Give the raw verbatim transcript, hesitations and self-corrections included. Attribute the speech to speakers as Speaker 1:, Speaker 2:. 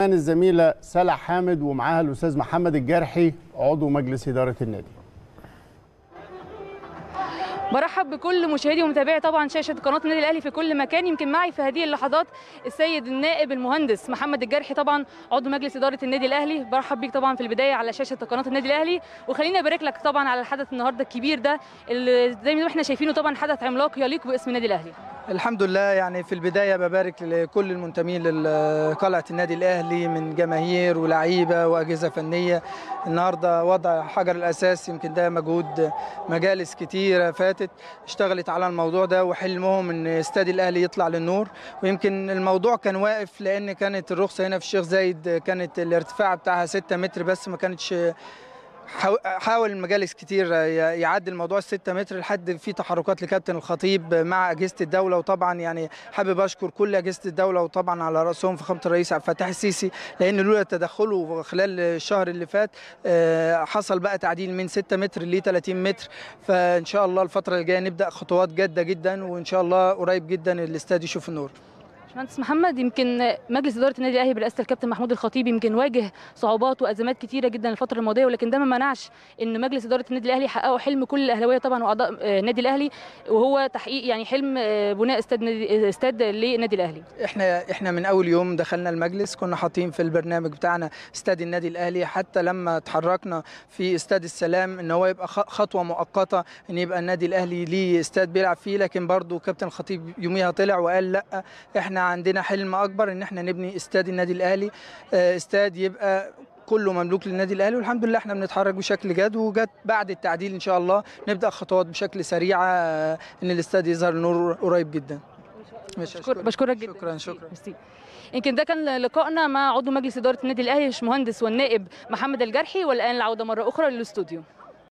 Speaker 1: الزميلة سلا حامد ومعاها الأستاذ محمد الجرحي عضو مجلس إدارة النادي.
Speaker 2: برحب بكل مشاهدي ومتابعي طبعا شاشه قناه النادي الاهلي في كل مكان. يمكن معي في هذه اللحظات السيد النائب المهندس محمد الجرحي طبعا عضو مجلس اداره النادي الاهلي. برحب بيك طبعا في البدايه على شاشه قناه النادي الاهلي، وخليني ابارك لك طبعا على الحدث النهارده الكبير ده اللي زي ما احنا شايفينه طبعا حدث عملاق يليق باسم النادي الاهلي.
Speaker 3: الحمد لله. يعني في البدايه ببارك لكل المنتمين لقلعه النادي الاهلي من جماهير ولاعيبه واجهزه فنيه. النهارده وضع حجر الاساس، يمكن ده مجهود مجالس كتيره فاتت اشتغلت على الموضوع ده، وحلمهم ان استاد الاهلي يطلع للنور. ويمكن الموضوع كان واقف لان كانت الرخصه هنا في الشيخ زايد كانت الارتفاع بتاعها ستة متر بس، ما كانتش. حاول المجالس كتير يعدي الموضوع الستة متر لحد في تحركات لكابتن الخطيب مع اجهزه الدوله. وطبعا يعني حابب اشكر كل اجهزه الدوله، وطبعا على راسهم فخامه الرئيس عبد الفتاح السيسي، لان لولا تدخله خلال الشهر اللي فات حصل بقى تعديل من ستة متر ل ثلاثين متر. فان شاء الله الفتره الجايه نبدا خطوات جاده جدا، وان شاء الله قريب جدا الاستاد يشوف النور.
Speaker 2: باشمهندس محمد، يمكن مجلس اداره النادي الاهلي برئاسه الكابتن محمود الخطيب يمكن واجه صعوبات وازمات كتيره جدا الفتره الماضيه، ولكن ده ما منعش ان مجلس اداره النادي الاهلي حققوا حلم كل الاهلاويه طبعا واعضاء النادي الاهلي، وهو تحقيق يعني حلم بناء استاد استاد للنادي الاهلي.
Speaker 3: احنا احنا من اول يوم دخلنا المجلس كنا حاطين في البرنامج بتاعنا استاد النادي الاهلي، حتى لما اتحركنا في استاد السلام ان هو يبقى خطوه مؤقته ان يبقى النادي الاهلي ليه استاد بيلعب فيه. لكن برضو كابتن الخطيب يوميها طلع وقال لا، احنا عندنا حلم اكبر ان احنا نبني استاد النادي الاهلي، استاد يبقى كله مملوك للنادي الاهلي. والحمد لله احنا بنتحرك بشكل جاد، وجت بعد التعديل ان شاء الله نبدا خطوات بشكل سريعه ان الاستاد يظهر النور قريب جدا.
Speaker 2: بشكر بشكرك جدا.
Speaker 3: شكرا شكرا.
Speaker 2: يمكن ده كان لقائنا مع عضو مجلس اداره النادي الاهلي الباشمهندس والنائب محمد الجرحي. والان العوده مره اخرى للاستوديو.